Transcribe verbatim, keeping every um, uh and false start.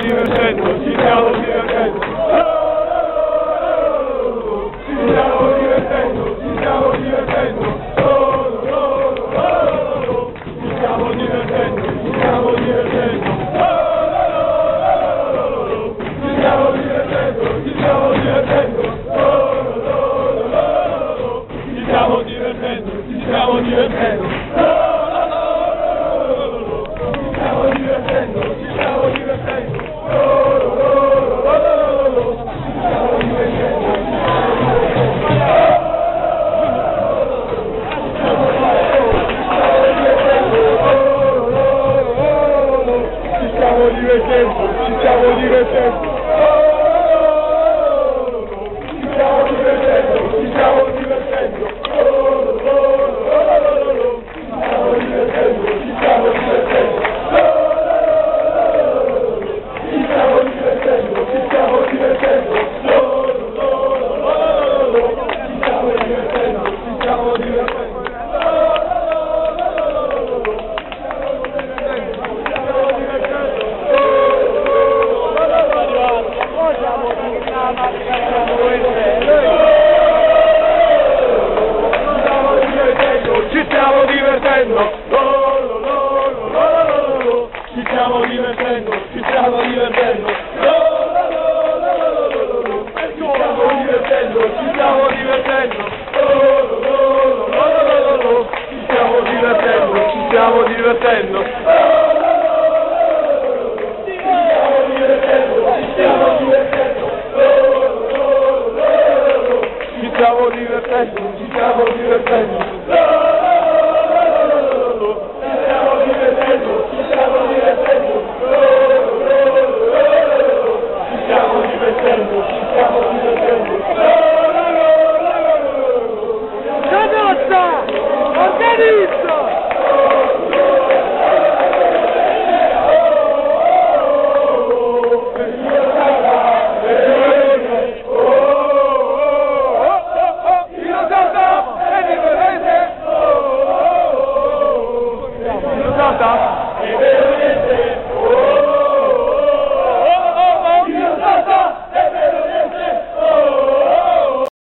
divertendo, ci stiamo divertendo. Ci stiamo divertendo, ci stiamo divertendo. Ci stiamo divertendo, ci stiamo divertendo. Ci stiamo divertendo, ci stiamo divertendo. Ci stiamo divertendo, ci stiamo divertendo. Divertendo, ci stiamo divertendo, ci stiamo divertendo, ci stiamo divertendo, ci stiamo divertendo, ci stiamo divertendo, ci stiamo divertendo, ci stiamo divertendo, ci stiamo divertendo. Ci stiamo divertendo, ci stiamo divertendo, ci stiamo divertendo, ci stiamo divertendo, ci stiamo divertendo, ci stiamo divertendo, ci stiamo divertendo, ci stiamo divertendo, ci stiamo divertendo.